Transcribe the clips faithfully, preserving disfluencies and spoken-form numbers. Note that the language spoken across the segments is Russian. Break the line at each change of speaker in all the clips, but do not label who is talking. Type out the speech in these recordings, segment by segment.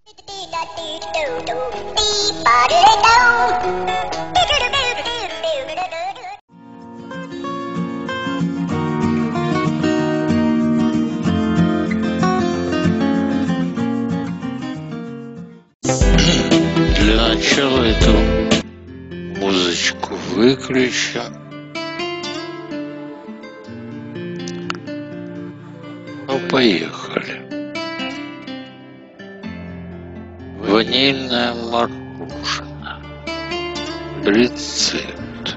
Для начала эту музычку выключим. Ну, поехали. Ванильное мороженое. Рецепт.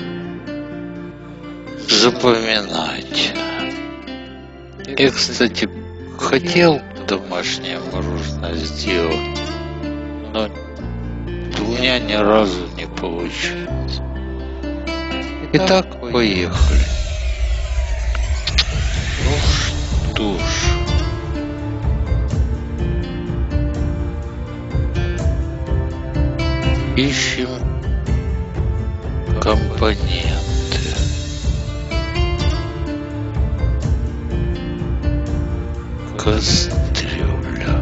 Запоминайте. Я, кстати, хотел домашнее мороженое сделать, но у меня ни разу не получилось. Итак, поехали. Ну что ж. Ищем компоненты. Кастрюля.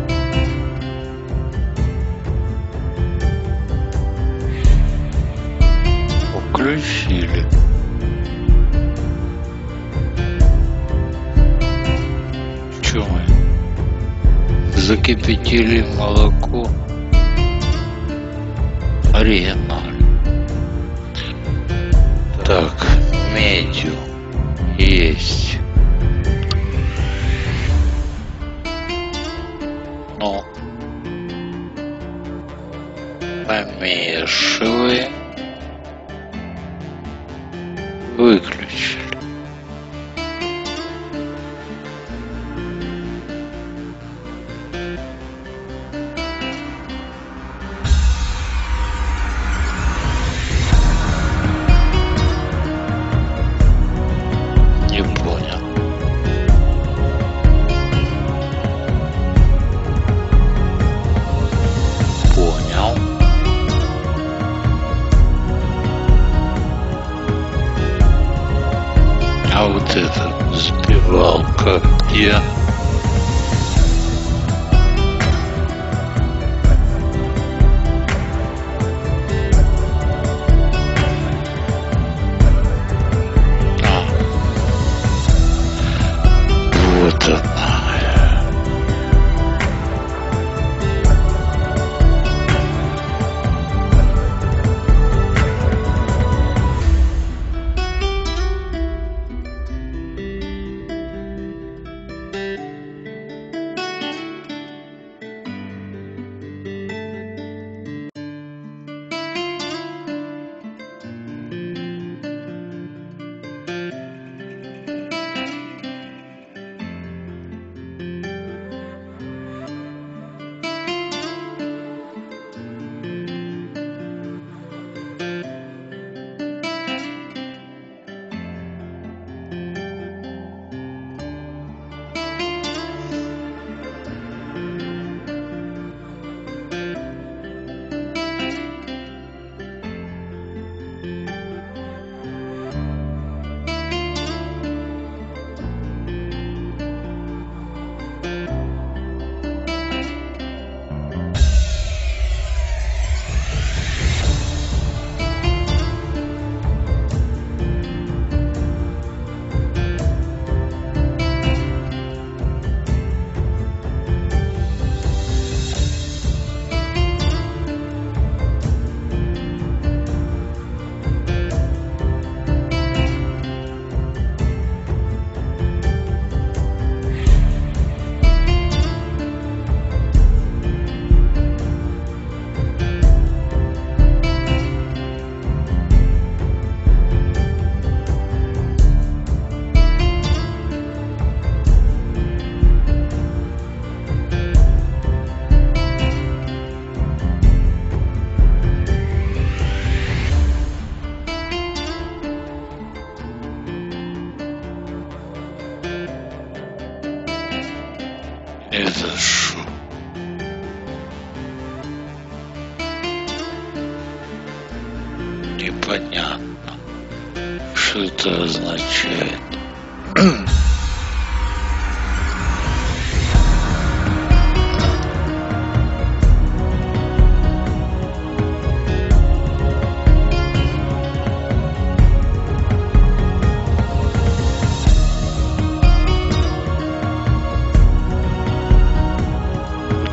Включили. Что мы? Закипятили молоко. Оригинал. Так, медиум есть. Ну, помешиваем. Выключили. Не понял. Понял. А вот эта сбивалка где? А. Вот она. Это шо? Непонятно, что это означает.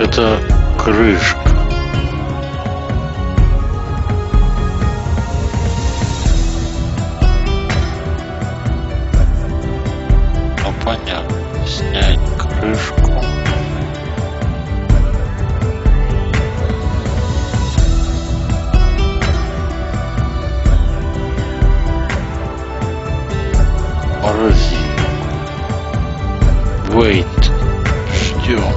Это крышка. Ну понятно, снять крышку. Морозильник. Wait. Ждем.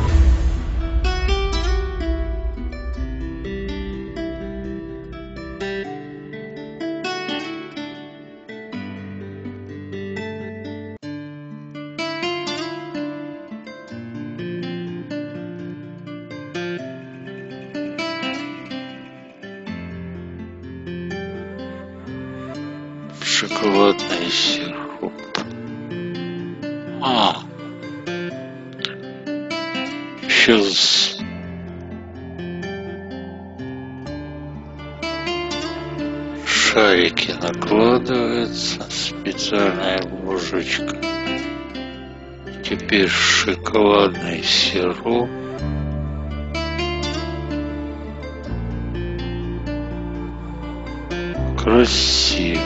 Шоколадный сироп. А. Сейчас. Шарики накладываются. Специальная ложечка. Теперь шоколадный сироп. Красиво.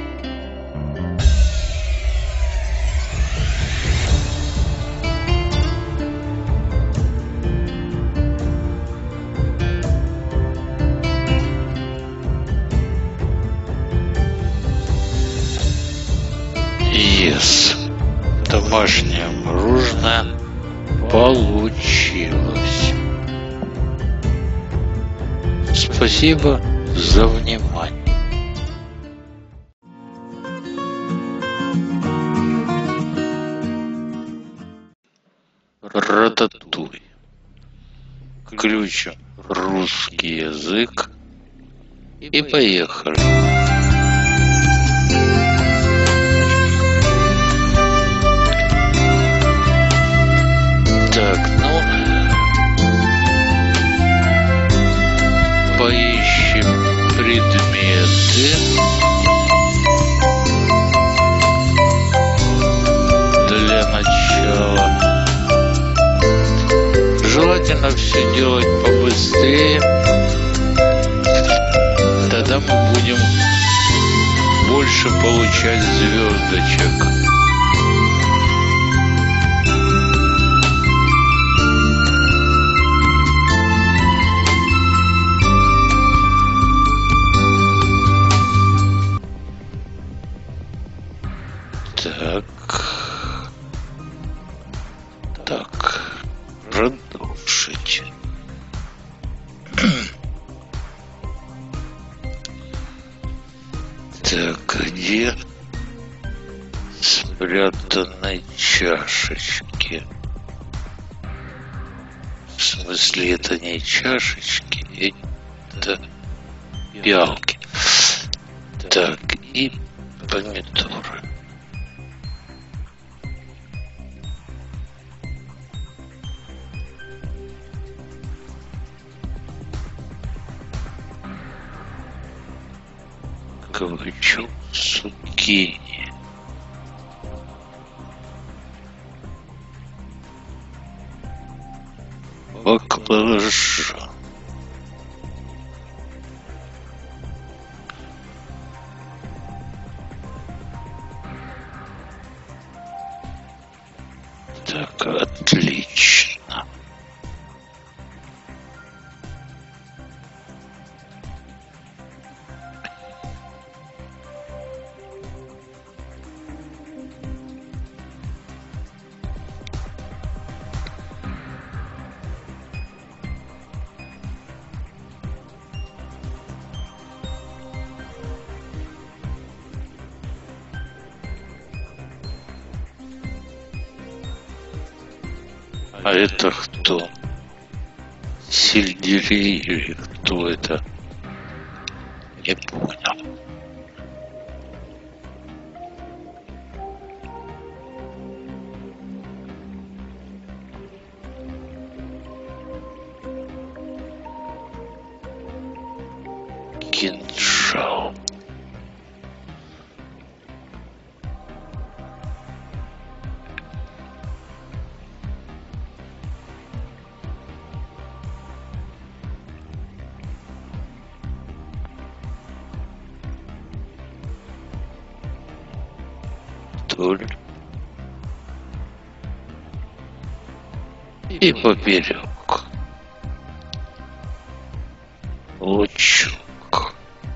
Yes. Домашнее мороженое получилось. Спасибо за внимание. Рататуй. Включим русский язык и поехали. Так, ну, поищем предметы. Для начала. Желательно все делать побыстрее. Тогда мы будем больше получать звездочек. Так, так, продолжить. Так, где спрятаны чашечки? В смысле, это не чашечки, это пиалки. Так, и помидоры. Каучук, цукини. Баклажан. Так, отлично. А это кто? Сельдерей или кто это? Не понял. Кинжал. вдоль и поперек. Лучок.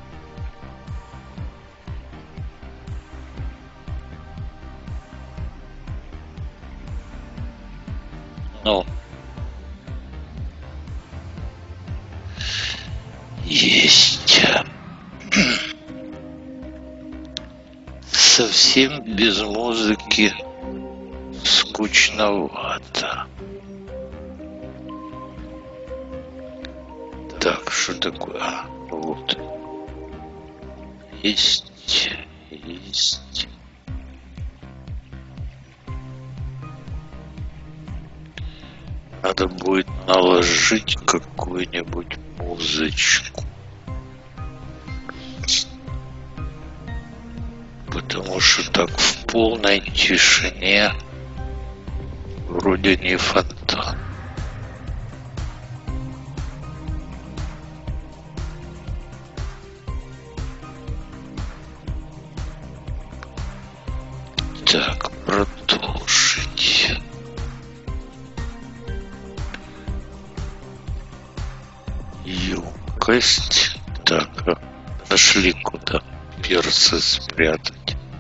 Ну, есть. Совсем без музыки скучновато. Так, что такое? А, вот. Есть, есть. Надо будет наложить какую-нибудь музычку. Потому что так в полной тишине вроде не фонтан. Так, продолжить. Емкость. Так, нашли куда перцы спрятать.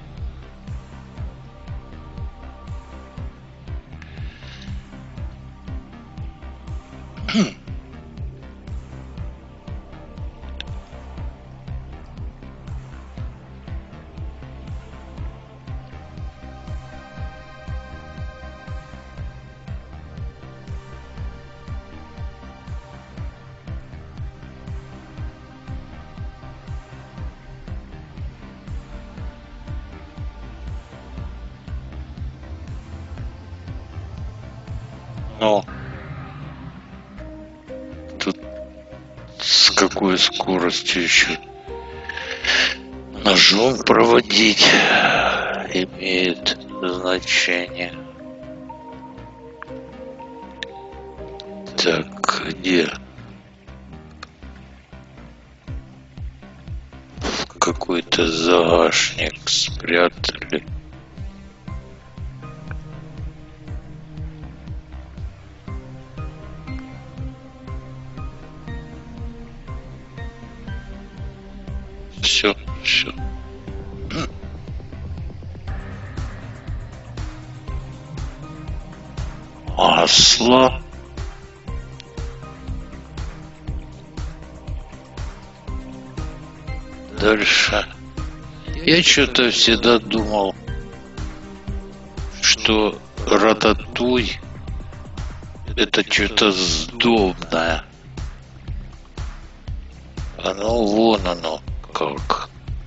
Но тут с какой скоростью еще ножом проводить имеет значение. Так, где? В какой-то загашник спрятали. Все, все. Масло. Дальше. Я что-то всегда думал, что рататуй это что-то сдобное. А ну вон оно как.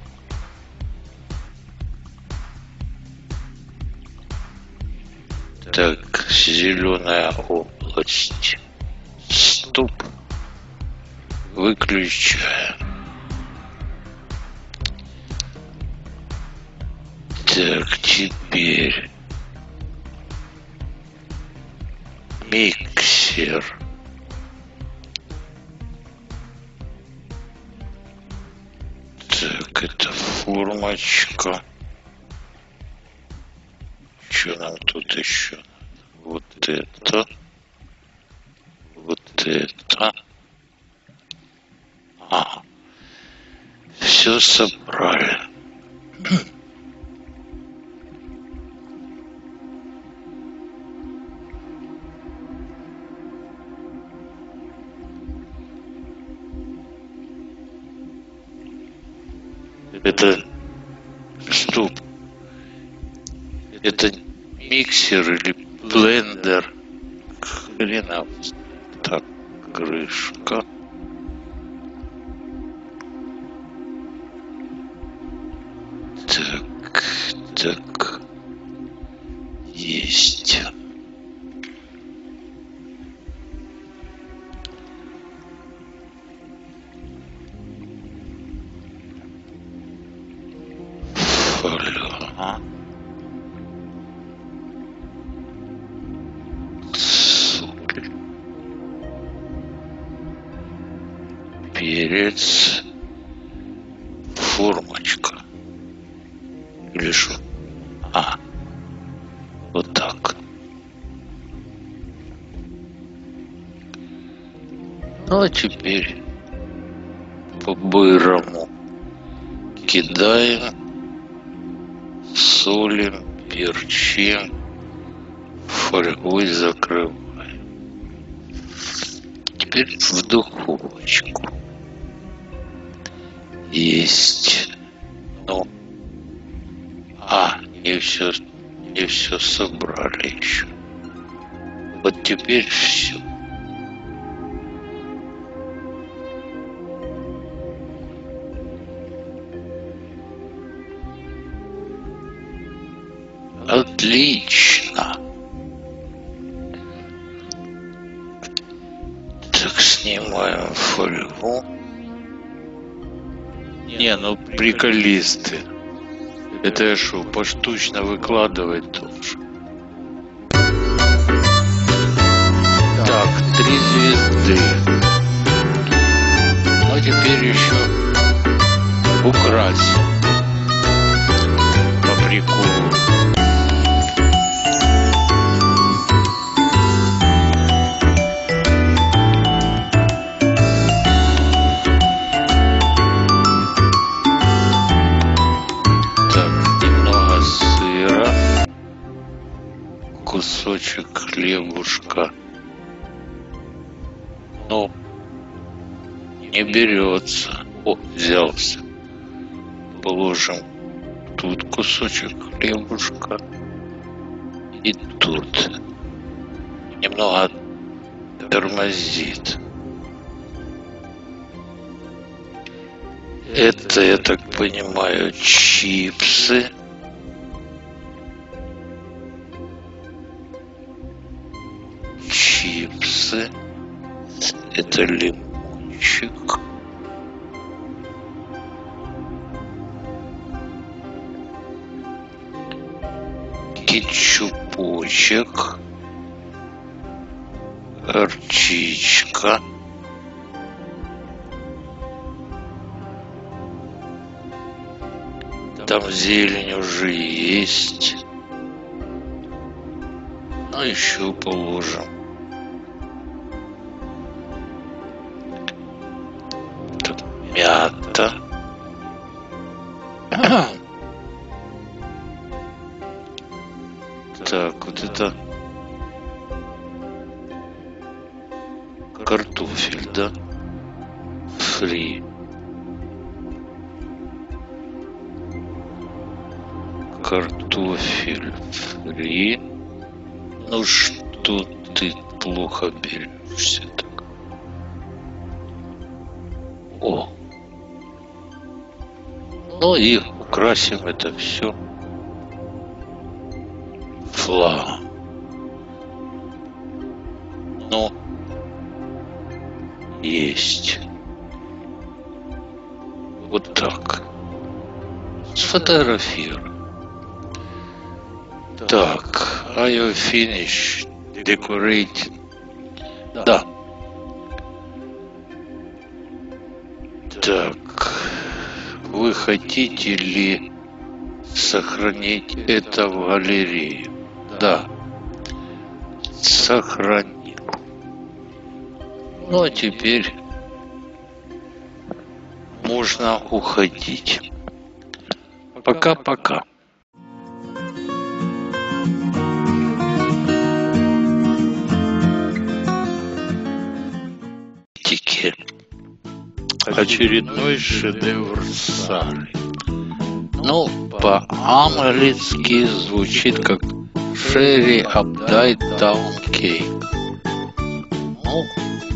Так, зеленая область. Стоп. Выключаем. Так, теперь миксер. Так, это формочка. Что нам тут еще? Вот это. Вот это. А. Все собрали. Это стоп. Это миксер или блендер? Хрена. Так, крышка. Так, так. Есть. Ага. Соль. Перец. Формочка. Или что? А. Вот так. Ну а теперь по-бырому кидаем, солим, перчим, фольгой закрываем. Теперь в духовочку. Есть. Ну, а, не все, не все собрали еще. Вот теперь все. Отлично. Так, снимаем фольгу. Не, ну приколисты. Это я шо, поштучно выкладывать тоже. Так, три звезды. Ну теперь еще украсим. По приколу. Кусочек хлебушка. Ну, не берется. О, взялся. Положим тут кусочек хлебушка. И тут. Немного тормозит. Это, я так понимаю, чипсы. Чипсы. Это лимончик. Кетчупочек. Горчичка. Там зелень уже есть. Ну, еще положим. Тут мята. Так, вот это картофель, да? Фри. Картофель фри. Ну что ты плохо берешься так? О! Ну и украсим это все. Фла. Ну, есть. Вот так. Сфотографируй. Так, are you finished decorating? Да. Так, вы хотите ли сохранить это в галерее? Да. Сохранил. Ну а теперь можно уходить. Пока-пока. Очередной шедевр Сары. Ну, по-английски звучит как Sherry Upside Down Cake. Ну,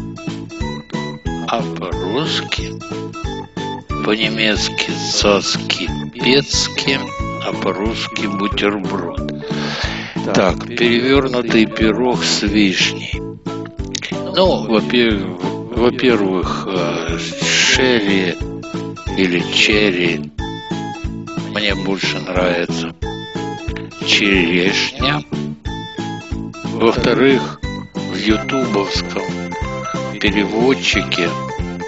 а по-русски, по-немецки цаски пецки, а по-русски бутерброд. Так, перевернутый пирог с вишней. Ну, во-первых, во-первых, шерри или черри мне больше нравится. Черешня. Во-вторых, в ютубовском переводчике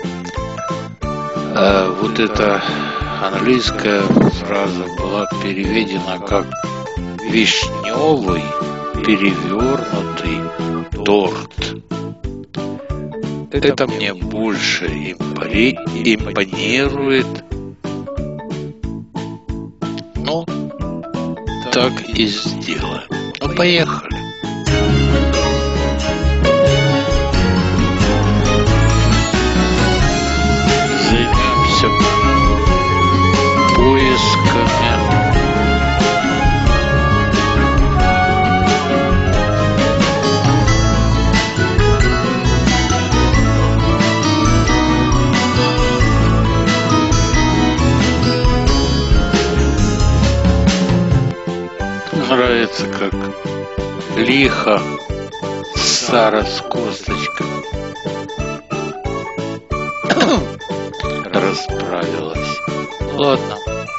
э, вот эта английская фраза была переведена как вишневый перевернутый торт. Это мне больше импори... импонирует. Ну, так и сделаем. Ну, поехали. Займемся поисками. Нравится, как лихо Сара с косточкой расправилась. Ладно.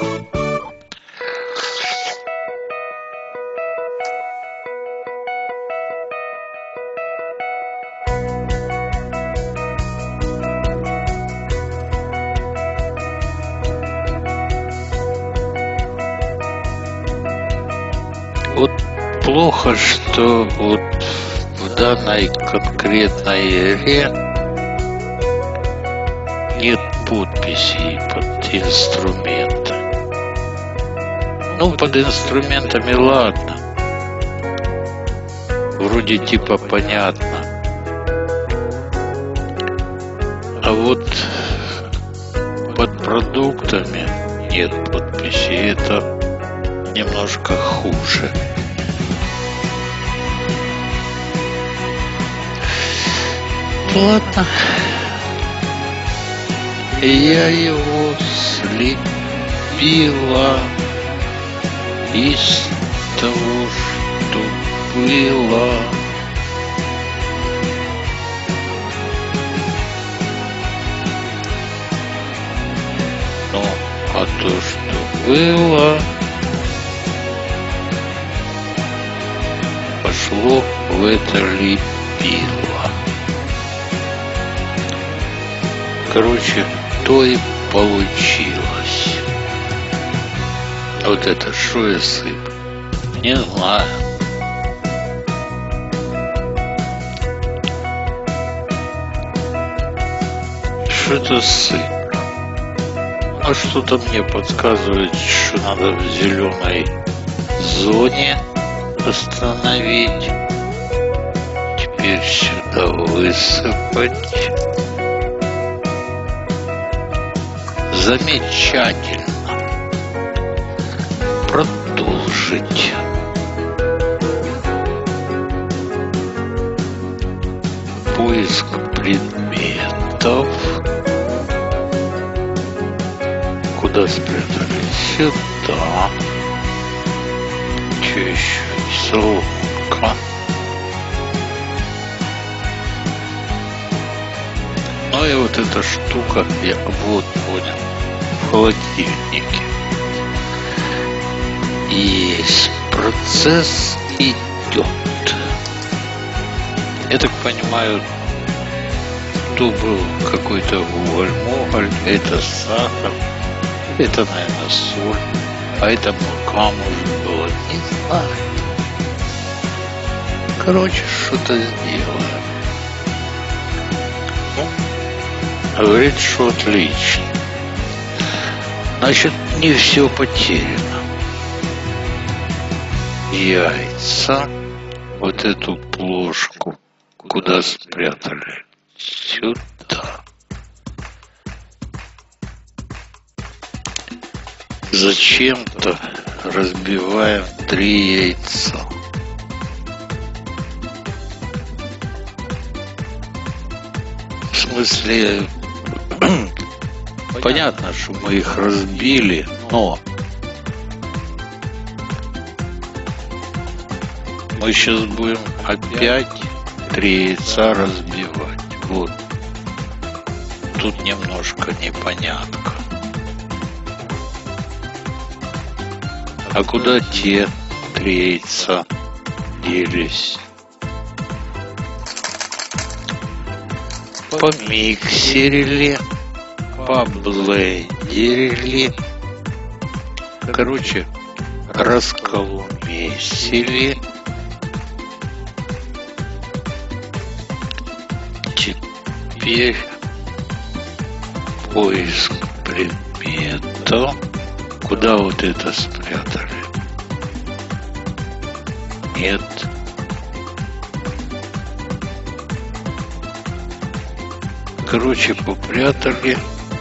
Вот плохо, что вот в данной конкретной игре нет подписей под инструменты. Ну, под инструментами ладно. Вроде типа понятно. А вот под продуктами нет подписей. Это немножко хуже. Ладно. Я его слепила из того, что было. Ну, а то, что было, пошло в это лепило. Короче, то и получилось. Вот это шо я сыпь? Не знаю. Что это сыпь? А что-то мне подсказывает, что надо в зеленой зоне остановить. Теперь сюда высыпать. Замечательно. Продолжить. Поиск предметов. Куда спрятали? Сюда. Че еще? Соломка. Ну и вот эта штука, я вот понял, в холодильнике. Есть. Процесс идет. Я так понимаю, то был какой-то уголь-моголь, это сахар, это, наверное, соль, а это мука, может, было, не знаю. Короче, что-то сделаем. Ну, говорит, что отлично. Значит, не все потеряно. Яйца. Вот эту плошку куда спрятали? Сюда. Зачем-то разбиваем три яйца. В смысле, понятно, что мы их разбили, но мы сейчас будем опять три яйца разбивать. Вот. Тут немножко непонятно. А куда те три яйца делись? Помиксерили, поблендерили. Короче, расколумесили. Теперь поиск предметов. Куда вот это спрятали? Нет. Короче, попрятали.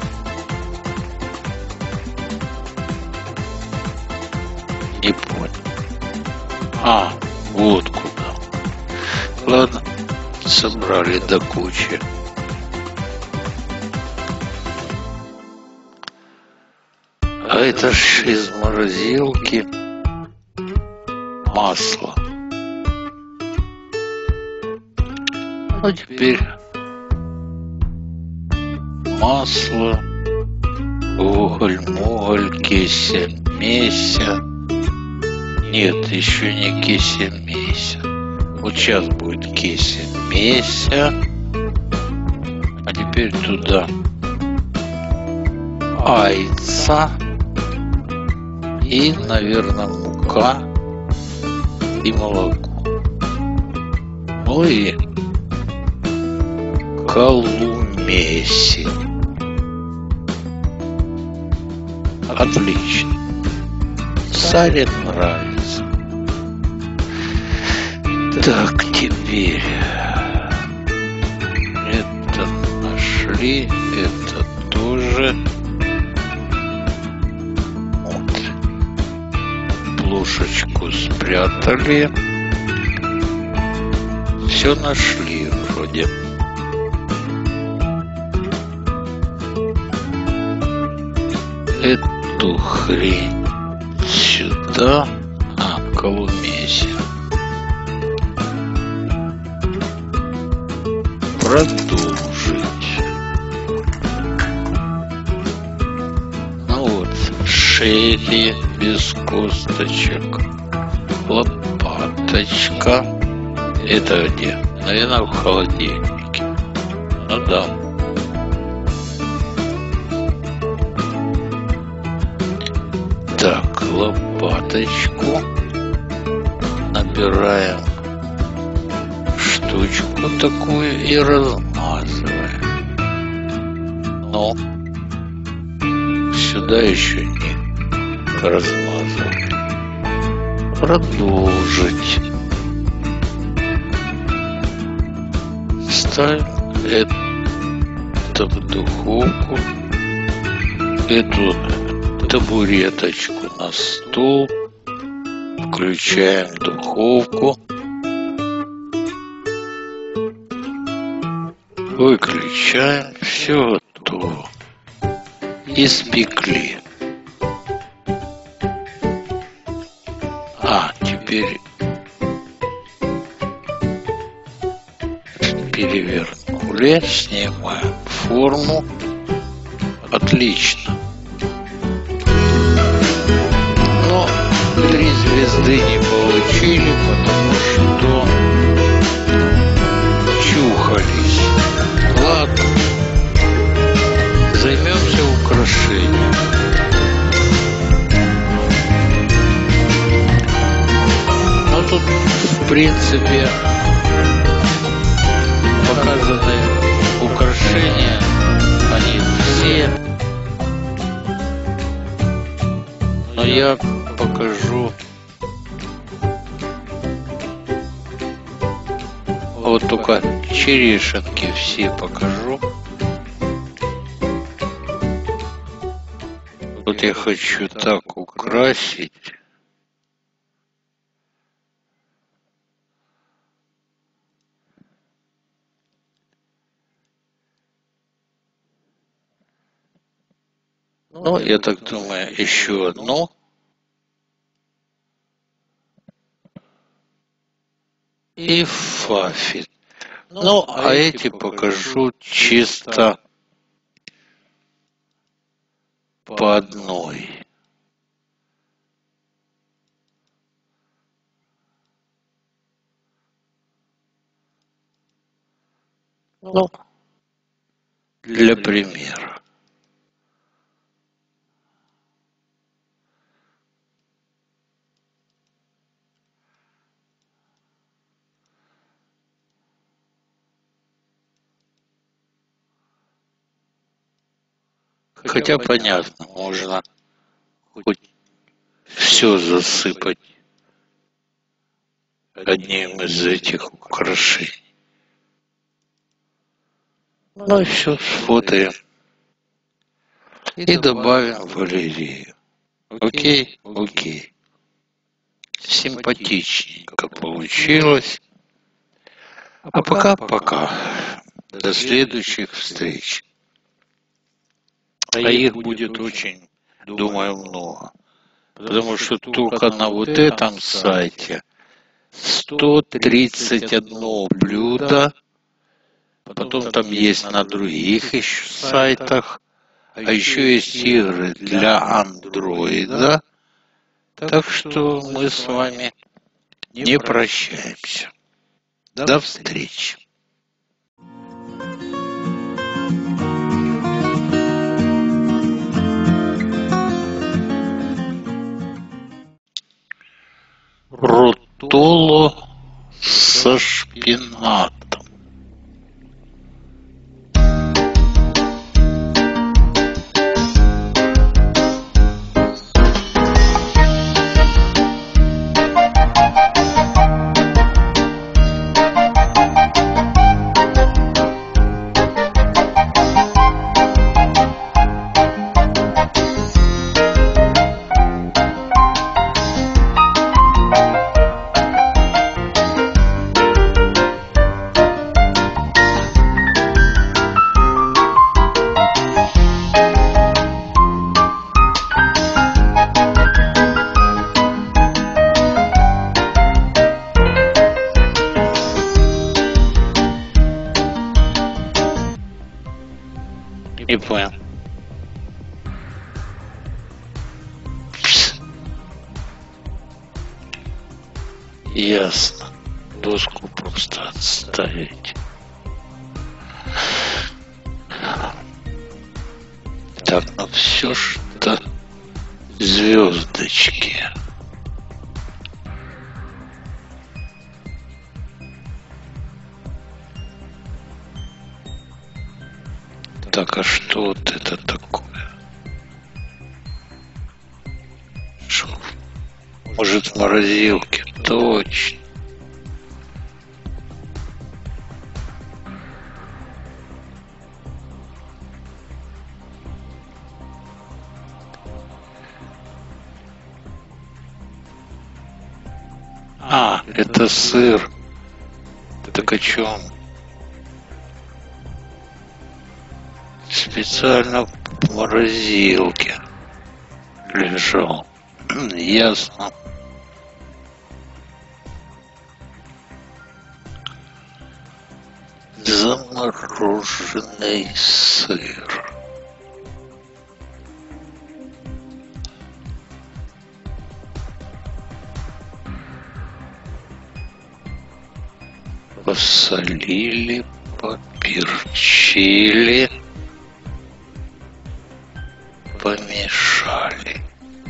Не понял. А, вот куда. Ладно, собрали до кучи. А это ж из морозилки масло. Ну теперь масло, уголь, моголь, кися, меся. Нет, еще не кися, меся. Вот сейчас будет кися, меся. А теперь туда айца. И, наверное, мука и молоко. Ну и колумеси. Отлично. Саре нравится. Так, теперь это нашли, это тоже. Плошечку спрятали. Все нашли вроде. Эту хрень сюда. А, колумеси. Продолжить. Ну вот, шеи без косточек. Лопаточка. Это где? Наверное, в холодильнике. Ну да. Так, лопаточку. Набираем штучку такую и размазываем. Но сюда еще не размазываем. Продолжить. Ставим это в духовку. Эту табуреточку на стол. Включаем духовку. Выключаем. Все готово. Испекли. А, теперь перевернули, снимаем форму. Отлично. Но три звезды не получили, потому что чухались. Ладно. Займемся украшением. Ну тут, в принципе, показаны украшения, они все, но я покажу вот только черешенки все покажу. Вот я хочу так украсить. Ну, я так думаю, еще одно. И фафит. Ну, а эти покажу чисто по одной. Ну, для примера. Хотя понятно, можно хоть все засыпать одним из этих украшений. Ну и все, сфотаем и добавим валерию. Окей, окей. Симпатичненько получилось. А пока-пока. До следующих встреч. А их будет очень, думаю, много. Потому что только на вот этом сайте сто тридцать одно блюдо. Потом там есть на других еще сайтах. А еще есть игры для андроида. Так что мы с вами не прощаемся. До встречи. Ротоло со шпинатом. Не понял. Ясно. Доску просто отставить. Так, ну все что звездочки. Так, а что вот это такое? Шо? Может, в морозилке? Точно. А, это сыр. Так о чем? Специально в морозилке лежал. Ясно. Замороженный сыр. Посолили, поперчили, помешали.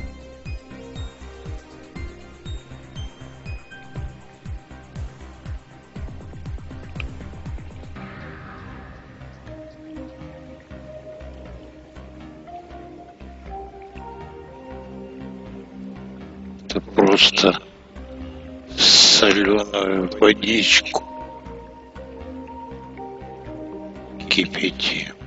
Это просто соленую водичку кипятим.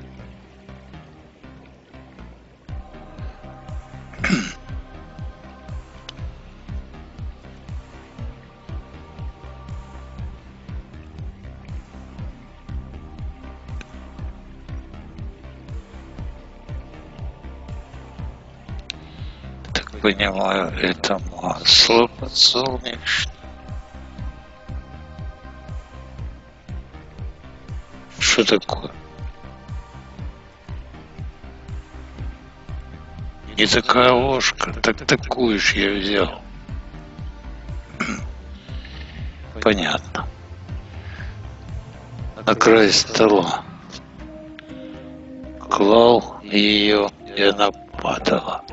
Так понимаю, это масло подсолнечное. Что такое? Не такая ложка, так такую ж я взял. Понятно. На край стола клал ее, и она падала.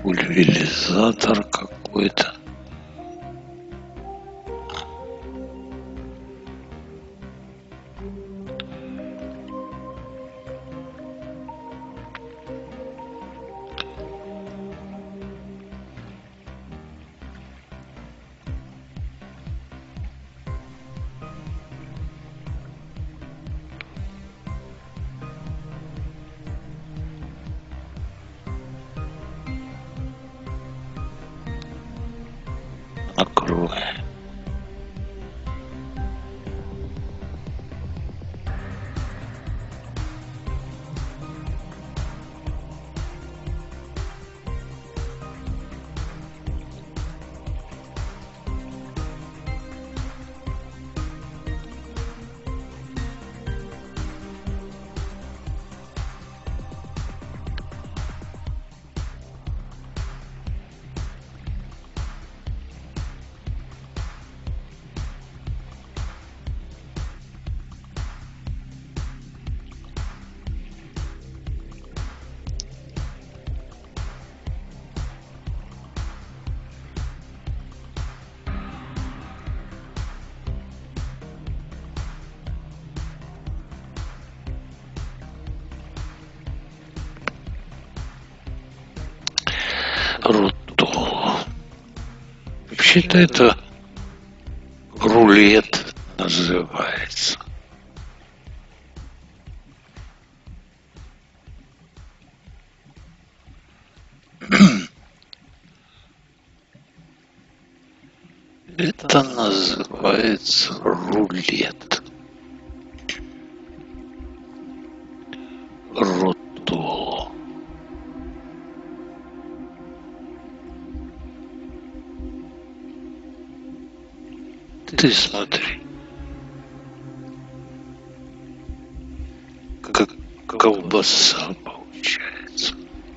Пульверизатор какой-то. Накрой. Рутол. Вообще-то это рулет называется. Это называется рулет. Рутол. Ты смотри, как колбаса получается.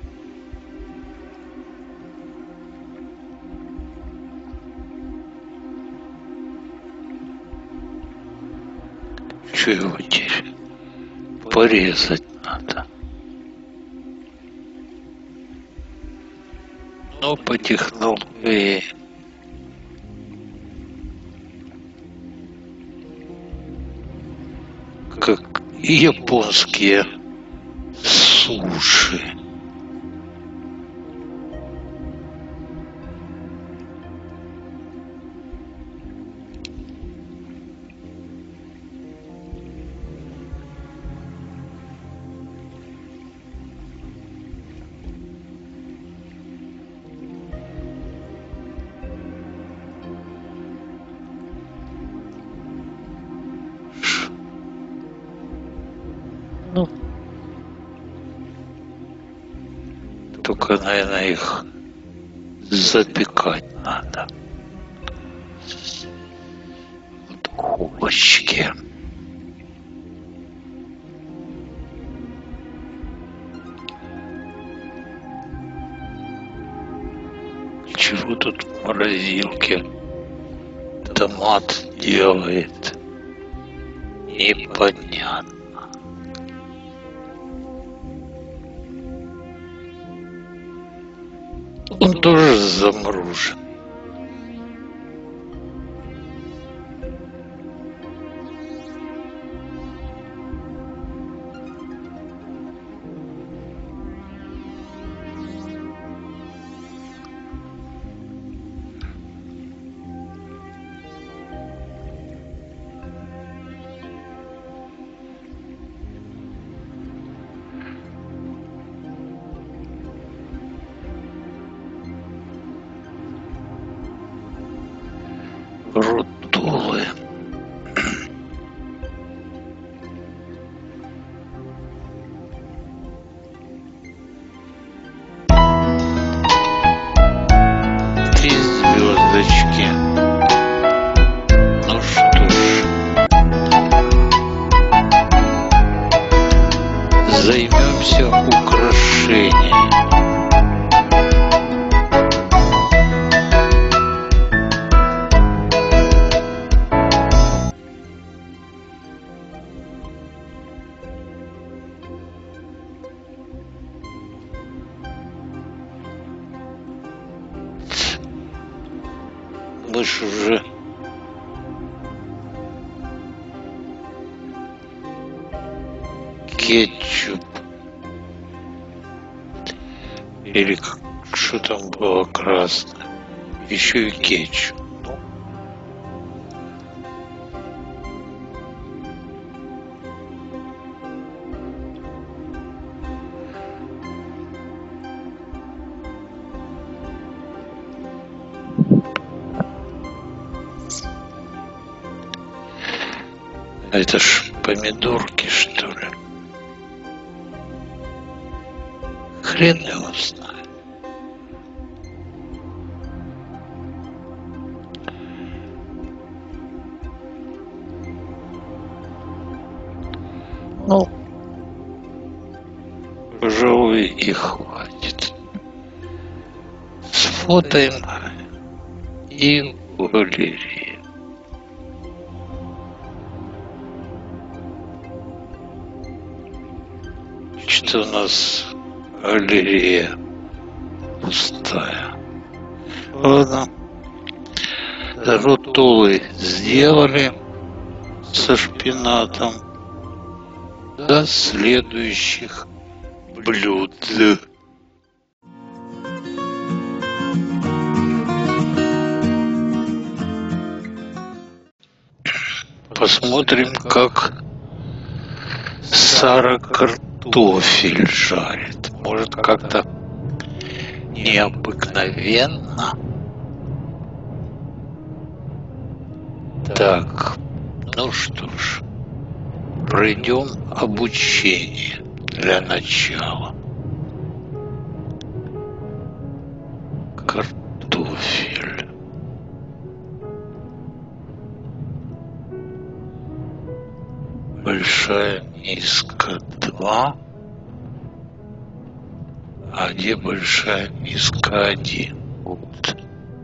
Что его теперь порезать надо? Но по технологии как японские суши. Ну, только, наверное, их запекать надо. В духовочке. Чего тут в морозилке томат делает? Непонятно. Он тоже заморожен. Рутолы. Три звездочки. Ну что ж, займемся украшением. думаешь уже? Кетчуп. Или что там было красное? Еще и кетчуп. Ну. Это ж помидорки, что ли? Хрен его знает. Ну, пожалуй, и хватит. Сфотаем и в галерее. Что у нас галерея пустая. Ладно. Рутулы сделали со шпинатом. До следующих блюд. Посмотрим, как Сара картофель жарит. Может, как-то необыкновенно. Так, ну что ж, пройдем обучение для начала. Картофель. Большая миска два. А где большая миска один? Вот.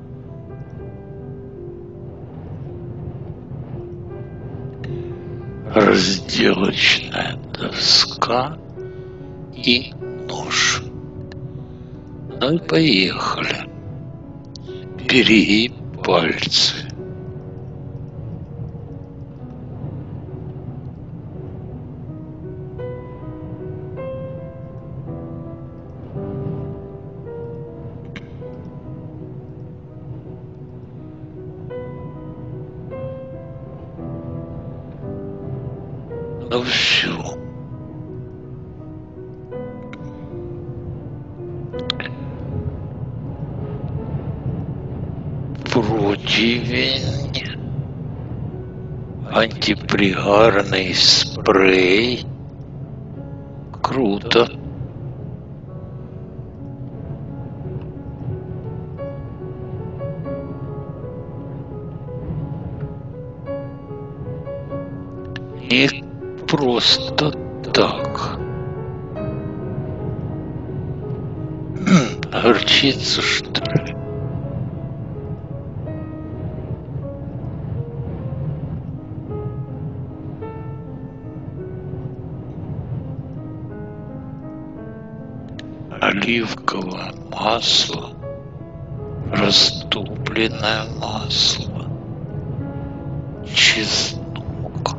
Разделочная доска и нож. Ну и поехали. Береги пальцы. Ну все. Противень, антипригарный спрей. Круто. Не просто так. Горчица, что ли? Оливковое масло, растопленное масло, чеснок.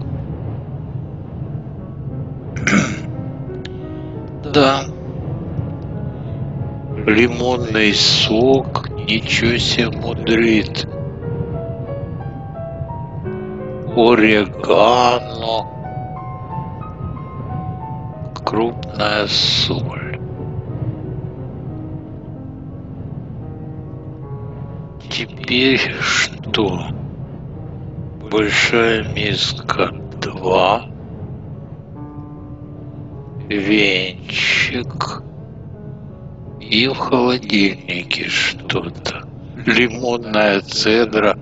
Да, лимонный сок, ничего себе мудрит. Орегано, крупная соль. Теперь что? Большая миска два. Венчик. И в холодильнике что-то. Лимонная цедра.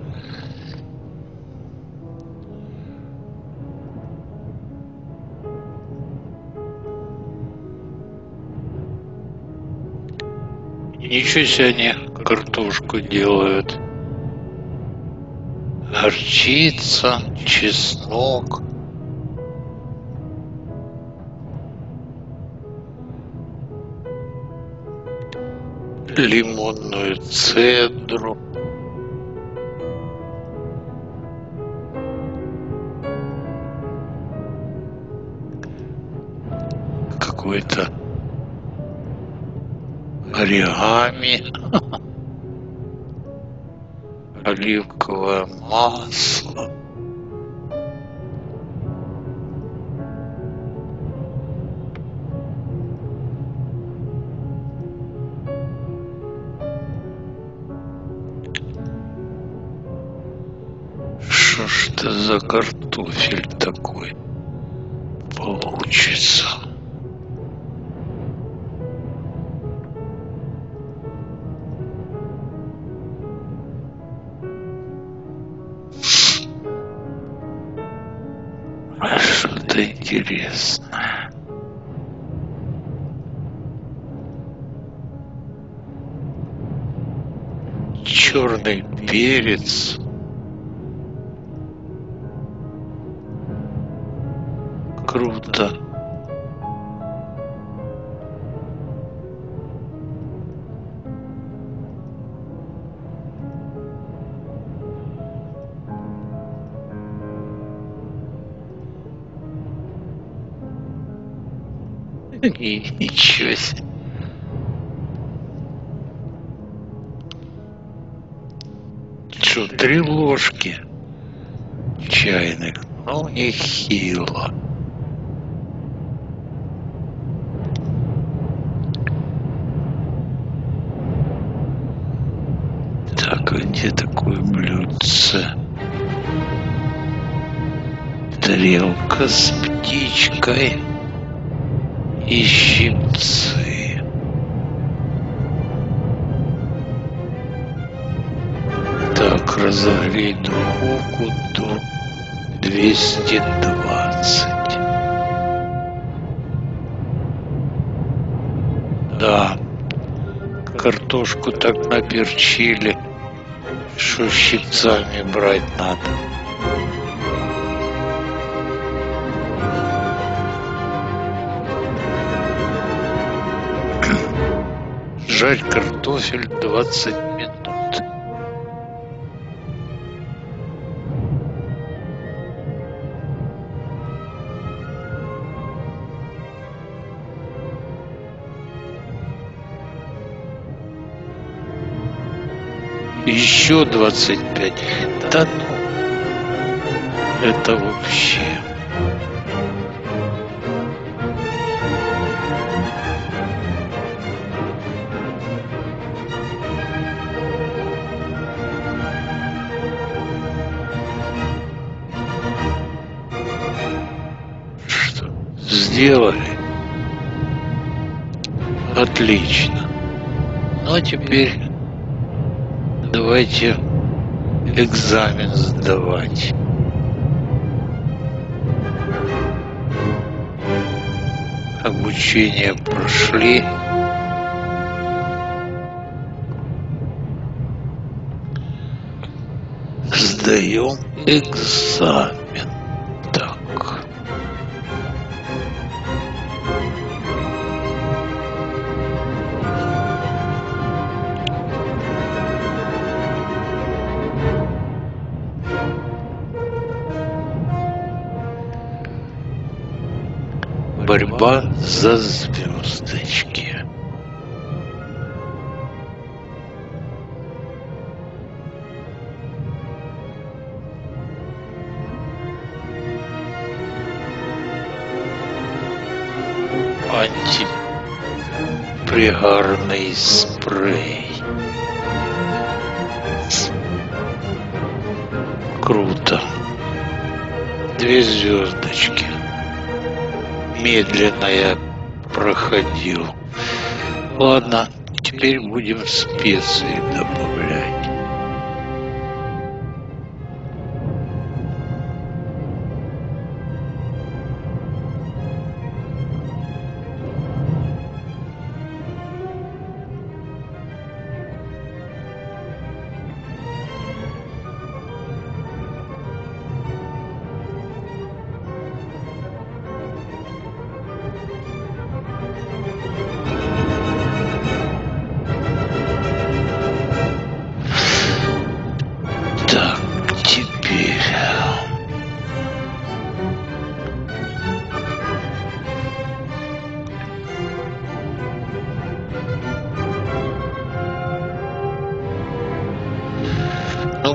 Ничего себе они картошку делают. Горчица, чеснок. Лимонную цедру. какой-то оригами, оливковое масло. Что ж это за картофель такой получится? Что-то интересное. Черный перец. Круто. И ничего себе. Что, три ложки чайных? Ну, нехило. Так, а где такое блюдце? Тарелка с птичкой и щипцы. Так, разогреть духовку до двести двадцать. Да, картошку так наперчили, что щипцами брать надо. Жарь картофель двадцать минут. Еще двадцать пять. Да ну, это вообще. Сделали. Отлично. Ну а теперь давайте экзамен сдавать. Обучение прошли. Сдаем экзамен. Так. Борьба за звездочки. Антипригарный спрей. Круто. Две звездочки. Медленно я проходил. Ладно, теперь будем специи добавлять.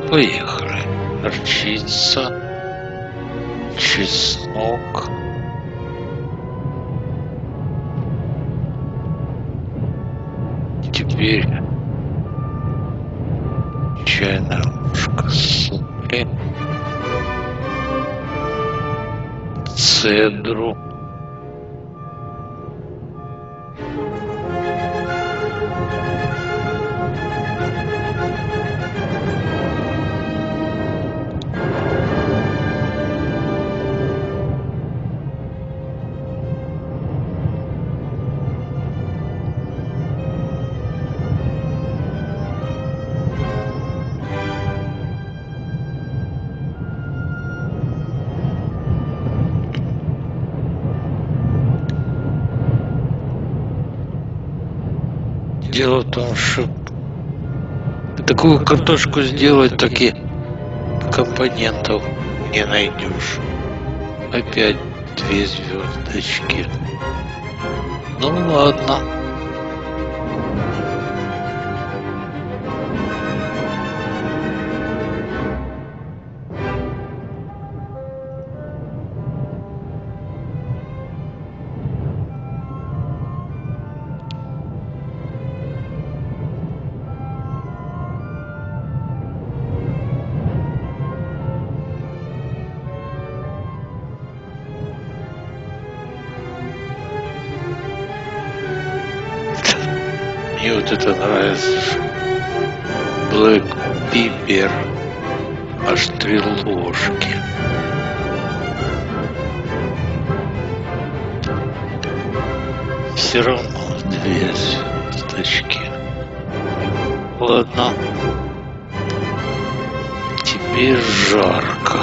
Поехали. Горчица, чеснок, теперь чайная ложка соли, цедру, Дело в том, что такую картошку сделать, таки компонентов не найдешь. Опять две звездочки. Ну ладно. Мне вот это нравится. Black Pepper. Аж три ложки. Все равно две звездочки. Ладно. Теперь жарко.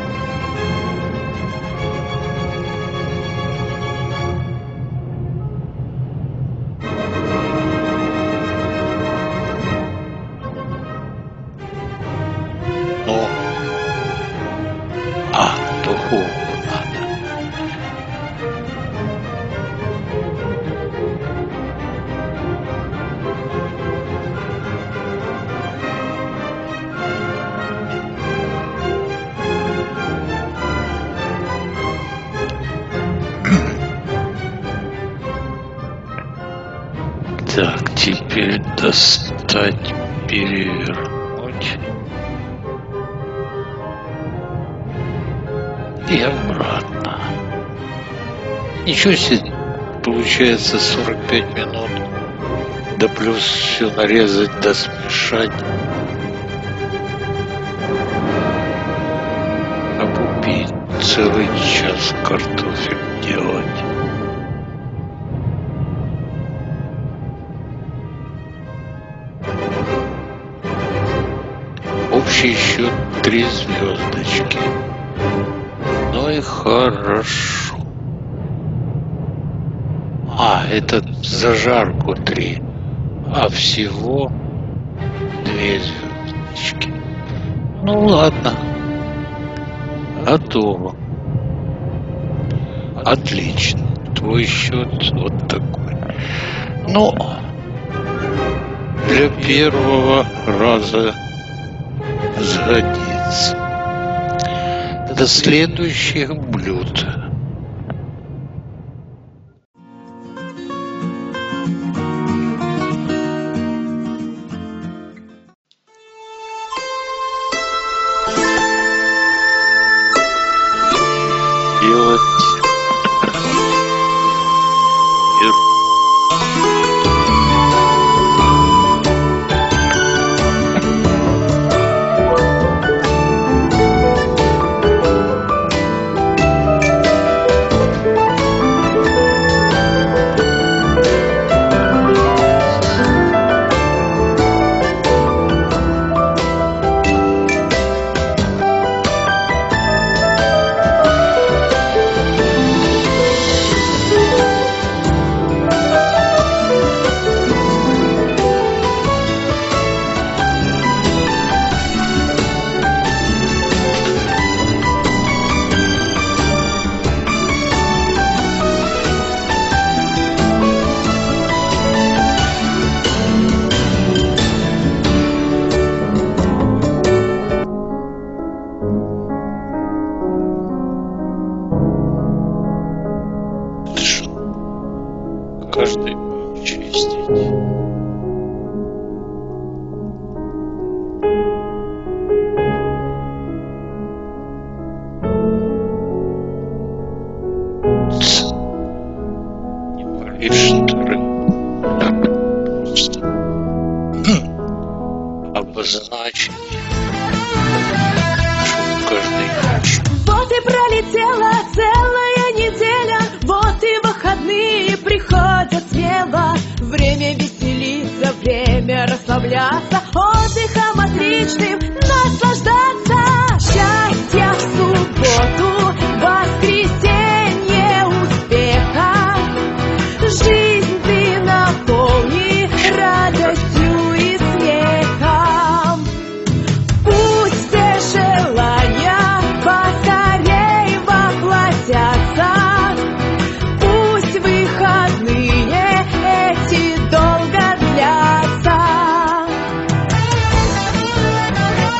Так, теперь достать, перевернуть и обратно. Ничего себе, получается сорок пять минут, да плюс все нарезать, да смешать. А купить целый час картофель делать. Общий счет три звездочки. Ну и хорошо. А, это зажарку три. А всего две звездочки. Ну ладно. Готово. Отлично. Твой счет вот такой. Ну, для первого раза сгодится. До следующих блюд. Делать. каждый будет чистить. Не молишь вторым, так просто обозначить каждой ночью.
Вот и пролетела целая неделя, вот и выходные приходят смело. Время веселиться, время расслабляться, отдыхом отличным наслаждаться. Счастье в субботу, воскресенье успеха. Жизнь ты наполни радостью и смехом. Пусть все желания поскорей воплотятся. Пусть выходные эти долго длятся.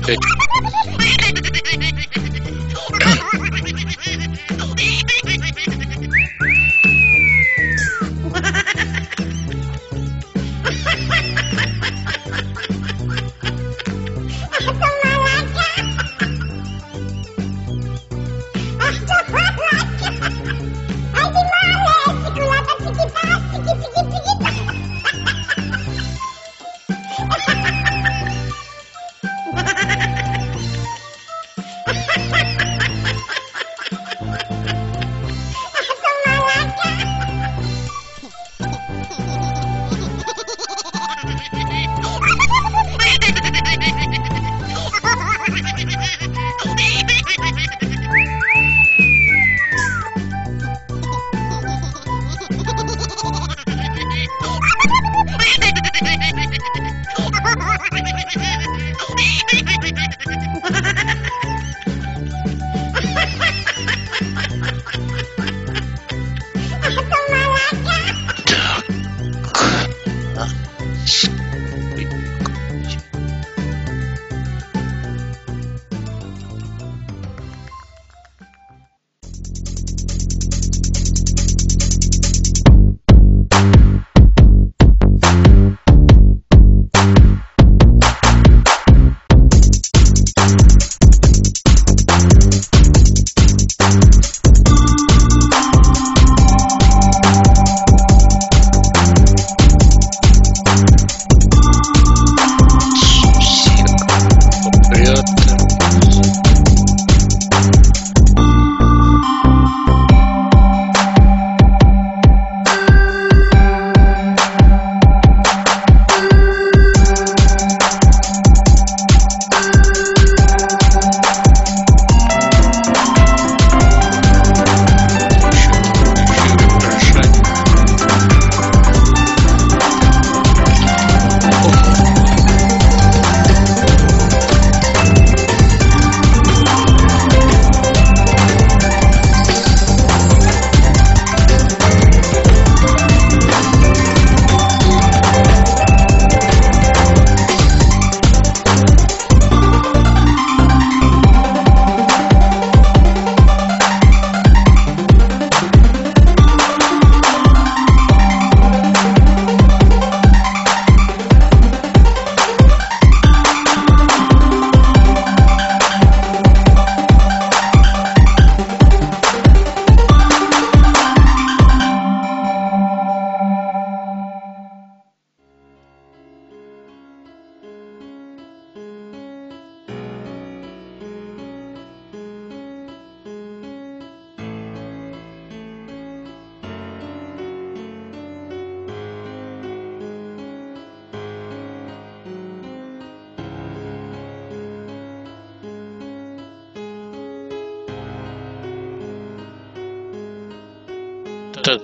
Это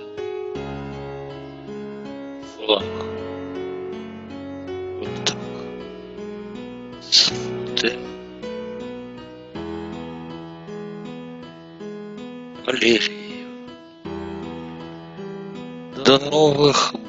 флаг. Вот так. Смотрим. Валерий. До новых